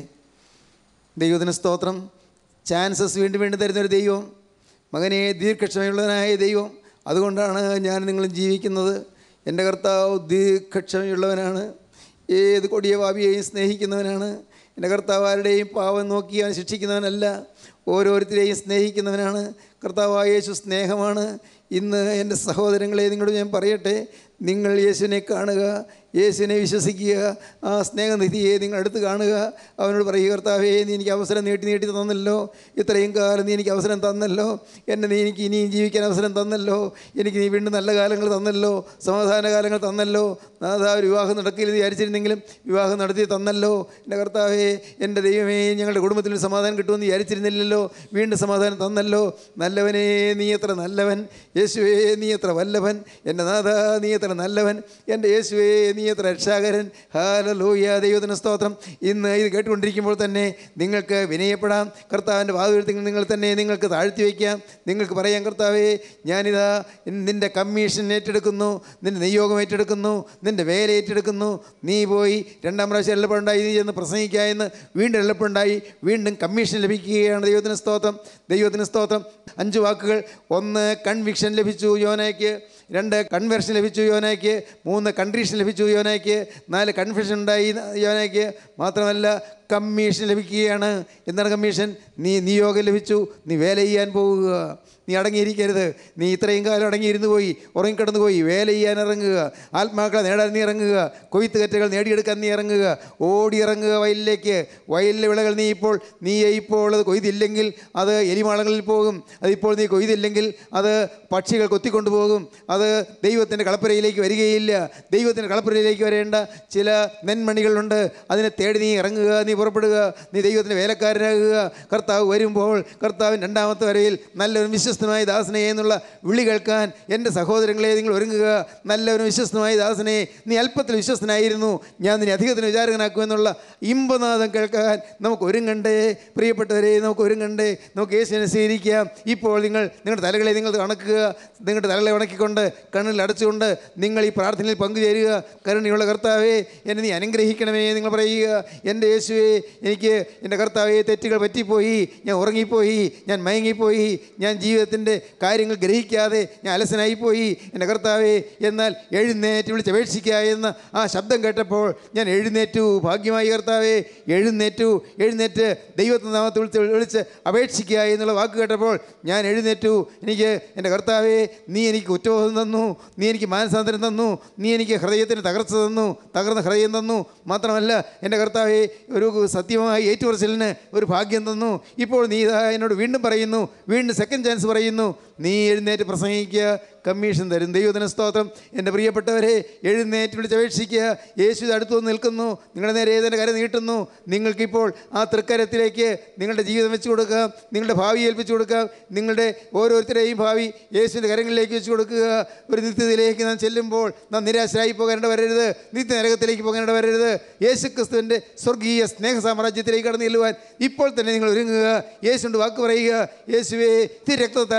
ദൈവത്തിന് സ്തോത്രം. ചാൻസസ് വീണ്ടും വീണ്ടും തരുന്നൊരു ദൈവം, മകനെ ദീർഘക്ഷമയുള്ളവനായ ദൈവം. അതുകൊണ്ടാണ് ഞാൻ നിങ്ങളും ജീവിക്കുന്നത്. എൻ്റെ കർത്താവ് ദീർഘക്ഷമയുള്ളവനാണ്, ഏത് കൊടിയ പാപിയെയും സ്നേഹിക്കുന്നവനാണ്. എൻ്റെ കർത്താവ് ആരുടെയും പാവം നോക്കി അവൻ ശിക്ഷിക്കുന്നവനല്ല, ഓരോരുത്തരെയും സ്നേഹിക്കുന്നവനാണ്. കർത്താവായ യേശു സ്നേഹമാണ്. ഇന്ന് എൻ്റെ സഹോദരങ്ങളെ നിങ്ങളോട് ഞാൻ പറയട്ടെ, നിങ്ങൾ യേശുവിനെ കാണുക, യേശുവിനെ വിശ്വസിക്കുക, ആ സ്നേഹനിധിയെ നിങ്ങൾ അടുത്ത് കാണുക. അവനോട് പറയുക, കർത്താവേ, നീ എനിക്ക് അവസരം നീട്ടി നീട്ടി തന്നല്ലോ, ഇത്രയും കാലം നീ എനിക്ക് അവസരം തന്നല്ലോ, എന്നെ നീ എനിക്ക് ഇനിയും ജീവിക്കാൻ അവസരം തന്നല്ലോ, എനിക്ക് നീ വീണ്ടും നല്ല കാലങ്ങൾ തന്നല്ലോ, സമാധാന കാലങ്ങൾ തന്നല്ലോ. നാഥാ, ഒരു വിവാഹം നടക്കില്ലെന്ന് വിചാരിച്ചിരുന്നെങ്കിലും വിവാഹം നടത്തി തന്നല്ലോ. എൻ്റെ കർത്താവേ, എൻ്റെ ദൈവമേ, ഞങ്ങളുടെ കുടുംബത്തിൽ സമാധാനം കിട്ടുമെന്ന് വിചാരിച്ചിരുന്നില്ലല്ലോ, വീണ്ടും സമാധാനം തന്നല്ലോ. നല്ലവനേ, നീ എത്ര നല്ലവൻ. യേശുവേ, നീ എത്ര വല്ലഭൻ. എൻ്റെ നാഥാ, നീ എത്ര നല്ലവൻ. എൻ്റെ യേശുവേ, നീ എത്ര രക്ഷാകരൻ. ഹല്ലേലൂയ. ദൈവത്തിന് സ്തോത്രം. ഇന്ന് ഇത് കേട്ടുകൊണ്ടിരിക്കുമ്പോൾ തന്നെ നിങ്ങൾക്ക് വിനയപ്പെടാം. കർത്താവിൻ്റെ വാതിൽക്കൽ നിങ്ങൾ തന്നെ നിങ്ങൾക്ക് താഴ്ത്തി വയ്ക്കാം. നിങ്ങൾക്ക് പറയാം, കർത്താവേ, ഞാനിതാ നിൻ്റെ കമ്മീഷൻ ഏറ്റെടുക്കുന്നു, നിൻ്റെ നിയോഗം ഏറ്റെടുക്കുന്നു, നിൻ്റെ വേല ഏറ്റെടുക്കുന്നു. നീ പോയി രണ്ടാം പ്രാവശ്യം എളുപ്പമുണ്ടായി നീ ചെന്ന് പ്രസംഗിക്കുക എന്ന് വീണ്ടും എളുപ്പമുണ്ടായി, വീണ്ടും കമ്മീഷൻ ലഭിക്കുകയാണ്. ദൈവത്തിന് സ്തോത്രം. ദൈവത്തിന് സ്തോത്രം. അഞ്ച് വാക്കുകൾ. ഒന്ന്, കൺവിക്ഷൻ ലഭിച്ചു യോനയ്ക്ക്. രണ്ട്, കൺവേർഷൻ ലഭിച്ചു യോനയ്ക്ക്. മൂന്ന്, കൺട്രീഷൻ ലഭിച്ചു യോനയ്ക്ക്. നാല്, കൺഫ്യൂഷൻ ഉണ്ടായി യോനയ്ക്ക്. മാത്രമല്ല, കമ്മീഷൻ ലഭിക്കുകയാണ്. എന്താണ് കമ്മീഷൻ? നീ നിയോഗം ലഭിച്ചു, നീ വേല ചെയ്യാൻ പോവുക. നീ അടങ്ങിയിരിക്കരുത്. നീ ഇത്രയും കാലം അടങ്ങിയിരുന്നു പോയി, ഉറങ്ങിക്കിടന്നു പോയി. വേല ചെയ്യാൻ ഇറങ്ങുക. ആത്മാക്കളെ നേടാൻ നീ ഇറങ്ങുക. കൊയ്ത്ത് കറ്റകൾ നേടിയെടുക്കാൻ നീ ഇറങ്ങുക. ഓടിയിറങ്ങുക വയലിലേക്ക്. വയലിലെ വിളകൾ നീ ഇപ്പോൾ നീ ഇപ്പോൾ അത് കൊയ്തില്ലെങ്കിൽ അത് എലിമാളങ്ങളിൽ പോകും. അതിപ്പോൾ നീ കൊയ്തില്ലെങ്കിൽ അത് പക്ഷികൾ കൊത്തിക്കൊണ്ടു പോകും. അത് ദൈവത്തിൻ്റെ കളപ്പുരയിലേക്ക് വരികയില്ല. ദൈവത്തിൻ്റെ കളപ്പുരയിലേക്ക് വരേണ്ട ചില നെന്മണികളുണ്ട്. അതിനെ തേടി നീ ഇറങ്ങുക, നീ പുറപ്പെടുക, നീ ദൈവത്തിൻ്റെ വേലക്കാരനാകുക. കർത്താവ് വരുമ്പോൾ, കർത്താവിൻ രണ്ടാമത്തെ വരയിൽ നല്ലൊരു വിശ്വസ്തമായ ദാസനെ എന്നുള്ള വിളി കേൾക്കാൻ എൻ്റെ സഹോദരങ്ങളെ നിങ്ങൾ ഒരുങ്ങുക. നല്ലൊരു വിശ്വസ്തമായ ദാസനെ, നീ അല്പത്തിൽ വിശ്വസ്തനായിരുന്നു, ഞാൻ നിന്നെ അധികത്തിന് വിചാരകനാക്കുമെന്നുള്ള ഇമ്പനാദം കേൾക്കാൻ നമുക്ക് ഒരുങ്ങണ്ടേ? പ്രിയപ്പെട്ടവരെ, നമുക്ക് ഒരുങ്ങണ്ടേ? നമുക്ക് യേശുവിനെ സ്വീകരിക്കാം. ഇപ്പോൾ നിങ്ങൾ നിങ്ങളുടെ തലകളെ നിങ്ങൾ കണക്കുക. നിങ്ങളുടെ തലകളെ ഉണക്കിക്കൊണ്ട് കണ്ണിൽ അടച്ചുകൊണ്ട് നിങ്ങൾ ഈ പ്രാർത്ഥനയിൽ പങ്കുചേരുക. കരുണയുള്ള കർത്താവേ, എന്നെ നീ അനുഗ്രഹിക്കണമേ നിങ്ങൾ പറയുക. എൻ്റെ യേശുവേ, എനിക്ക് എൻ്റെ കർത്താവേ തെറ്റുകൾ പറ്റിപ്പോയി, ഞാൻ ഉറങ്ങിപ്പോയി, ഞാൻ മയങ്ങിപ്പോയി, ഞാൻ ജീവിതത്തിൻ്റെ കാര്യങ്ങൾ ഗ്രഹിക്കാതെ ഞാൻ അലസനായിപ്പോയി. എൻ്റെ കർത്താവേ, എന്നാൽ എഴുന്നേറ്റ് വിളിച്ചപേക്ഷിക്കുക എന്ന ആ ശബ്ദം കേട്ടപ്പോൾ ഞാൻ എഴുന്നേറ്റു. ഭാഗ്യമായി കർത്താവേ, എഴുന്നേറ്റു. എഴുന്നേറ്റ് ദൈവത്തിൻ്റെ നാമത്തെ വിളിച്ച് വിളിച്ച് അപേക്ഷിക്കുക എന്നുള്ള വാക്ക് കേട്ടപ്പോൾ ഞാൻ എഴുന്നേറ്റു. എനിക്ക് എൻ്റെ കർത്താവേ, നീ എനിക്ക് കുറ്റബോധം തന്നു, നീ എനിക്ക് മാനസാന്തരം തന്നു, നീ എനിക്ക് ഹൃദയത്തിന് തകർച്ച തന്നു, തകർന്ന ഹൃദയം തന്നു. മാത്രമല്ല എൻ്റെ കർത്താവേ, ഒരു സത്യമായി ഏറ്റുപറച്ചിലിന് ഒരു ഭാഗ്യം തന്നു. ഇപ്പോൾ നീ ഇതാ എന്നോട് വീണ്ടും പറയുന്നു, വീണ്ടും സെക്കൻഡ് ചാൻസ് പറയുന്നു, നീ എഴുന്നേറ്റ് പ്രസംഗിക്കുക, കമ്മീഷൻ തരും. ദൈവത്തിന് സ്തോത്രം. എൻ്റെ പ്രിയപ്പെട്ടവരെ, എഴുന്നേറ്റ് വിളിച്ചപേക്ഷിക്കുക. യേശു അടുത്തു വന്ന് നിൽക്കുന്നു, നിങ്ങളുടെ നേരെ ഏതെൻ്റെ കര നീട്ടുന്നു. നിങ്ങൾക്കിപ്പോൾ ആ തൃക്കരത്തിലേക്ക് നിങ്ങളുടെ ജീവിതം വെച്ച് കൊടുക്കാം, നിങ്ങളുടെ ഭാവി ഏൽപ്പിച്ചു കൊടുക്കാം. നിങ്ങളുടെ ഓരോരുത്തരെയും ഭാവി യേശുവിൻ്റെ കരങ്ങളിലേക്ക് വെച്ച് കൊടുക്കുക. ഒരു നിത്യത്തിലേക്ക് നാം ചെല്ലുമ്പോൾ നാം നിരാശരായി പോകേണ്ട വരരുത്, നിത്യനരകത്തിലേക്ക് പോകേണ്ട വരരുത്. യേശു ക്രിസ്തുവിൻ്റെ സ്വർഗീയ സ്നേഹ സാമ്രാജ്യത്തിലേക്ക് കടന്നു ചെല്ലുവാൻ ഇപ്പോൾ തന്നെ നിങ്ങൾ ഒരുങ്ങുക. യേശുവിൻ്റെ വാക്ക് പറയുക, യേശുവേ, തിരക്തത്താൽ എന്നെ കഴുകണം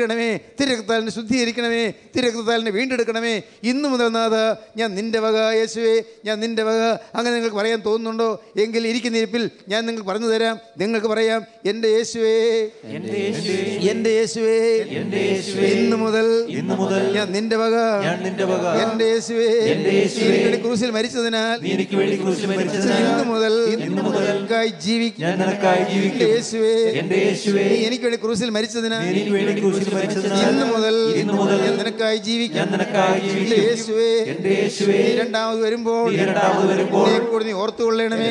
കഴുകണമേ, തിരക്തത്താലിനെ ശുദ്ധീകരിക്കണമേ, തിരക്തത്താലിനെ വീണ്ടെടുക്കണമേ. ഇന്നു മുതൽ നാഥ ഞാൻ നിൻ്റെ വക യേശുവേ, ഞാൻ നിൻ്റെ വക. അങ്ങനെ നിങ്ങൾക്ക് പറയാൻ തോന്നുന്നുണ്ടോ? എങ്കിൽ ഇരിക്കുന്ന ഇരിപ്പിൽ ഞാൻ നിങ്ങൾക്ക് പറഞ്ഞു തരാം. നിങ്ങൾക്ക് പറയാം, എൻ്റെ യേശുവേ, എൻ്റെ യേശുവേ, ഇന്നു മുതൽ ഞാൻ നിൻ്റെ വക, എൻ്റെ യേശുവേ, എനിക്ക് വേണ്ടി ക്രൂസിൽ മരിച്ചതിനാൽ ഇന്നു മുതൽ നിനക്കായി ജീവിക്കും. യേശുവേ, എനിക്ക് വേണ്ടി ക്രൂസിൽ മരിച്ചതിനാൽ ഇന്നു മുതൽ ഞാൻ നിനക്കായി ജീവിക്കും. യേശുവേ, രണ്ടാമത് വരുമ്പോൾ നീ ഓർത്തുകൊള്ളണമേ.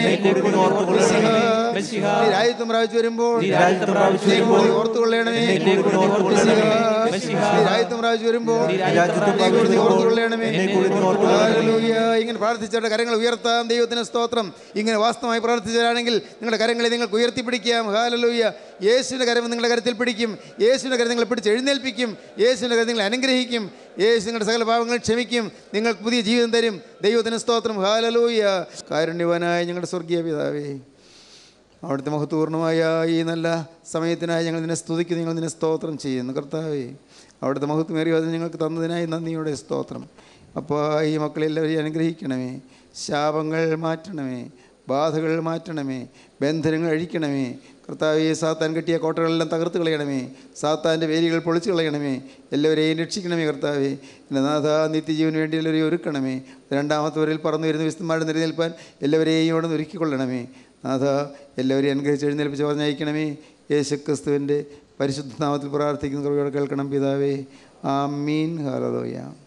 രാജ്യത്വം പ്രാപിച്ചു വരുമ്പോൾ ഓർത്തുകൊള്ളണമേ. രാജ്യത്വം പ്രാപിച്ചു വരുമ്പോൾ ഓർത്തുകൊള്ളണമേ. ഇങ്ങനെ പ്രാർത്ഥിച്ചവരുടെ കരങ്ങൾ ഉയർത്താം. ദൈവത്തിന് സ്തോത്രം. ഇങ്ങനെ വാസ്തവമായി പ്രാർത്ഥിച്ചവരാണെങ്കിൽ നിങ്ങളുടെ കരങ്ങളെ നിങ്ങൾക്ക് ഉയർത്തിപ്പിടിക്കാം. ഹല്ലേലൂയ. യേശുവിൻ്റെ കരം നിങ്ങളുടെ കരത്തിൽ പിടിക്കും. യേശുവിൻ്റെ കരം നിങ്ങളെ പിടിച്ച് എഴുന്നേൽപ്പിക്കും. യേശുവിൻ്റെ കരം നിങ്ങളെ അനുഗ്രഹിക്കും. യേശു നിങ്ങളുടെ സകല പാപങ്ങൾ ക്ഷമിക്കും. നിങ്ങൾക്ക് പുതിയ ജീവിതം തരും. ദൈവത്തിന് സ്തോത്രം. ഹല്ലേലൂയ. കാരുണ്യവാനായ ഞങ്ങളുടെ സ്വർഗീയ പിതാവേ, അവിടുത്തെ മഹത്വപൂർണ്ണമായ ഈ നല്ല സമയത്തിനായി ഞങ്ങൾ നിന്നെ സ്തുതിക്കുന്നു. ഞങ്ങൾ നിന്നെ സ്തോത്രം ചെയ്യുന്നു. കർത്താവേ, അവിടുത്തെ മഹത്വമേറിയ അത് ഞങ്ങൾക്ക് തന്നതിനായി നന്ദിയോടെ സ്തോത്രം. അപ്പോൾ ഈ മക്കളെല്ലാവരെയും അനുഗ്രഹിക്കണമേ. ശാപങ്ങൾ മാറ്റണമേ, ബാധകൾ മാറ്റണമേ, ബന്ധനങ്ങൾ അഴിക്കണമേ. കർത്താവേ, സാത്താൻ കെട്ടിയ കോട്ടകളെല്ലാം തകർത്ത് കളയണമേ. സാത്താൻ്റെ വേലികൾ പൊളിച്ചു കളയണമേ. എല്ലാവരെയും രക്ഷിക്കണമേ. കർത്താവേ, എൻ്റെ നാഥ, നിത്യജീവന് വേണ്ടി എല്ലാവരെയും ഒരുക്കണമേ. രണ്ടാമത്തെ വരയിൽ പറന്നു വരുന്ന വിശുദ്ധന്മാരുടെ നിലനിൽപ്പാൻ എല്ലാവരെയും ഇവിടെ നിന്ന് ഒരുക്കിക്കൊള്ളണമേ. നാഥ, എല്ലാവരെയും അനുഗ്രഹിച്ച് എഴുന്നേൽപ്പിച്ച് പറഞ്ഞയക്കണമേ. യേശുക്രിസ്തുവിൻ്റെ പരിശുദ്ധ നാമത്തിൽ പ്രാർത്ഥിക്കുന്ന കൃപയോടെ കേൾക്കണം പിതാവേ. ആമീൻ. ഹല്ലേലൂയ.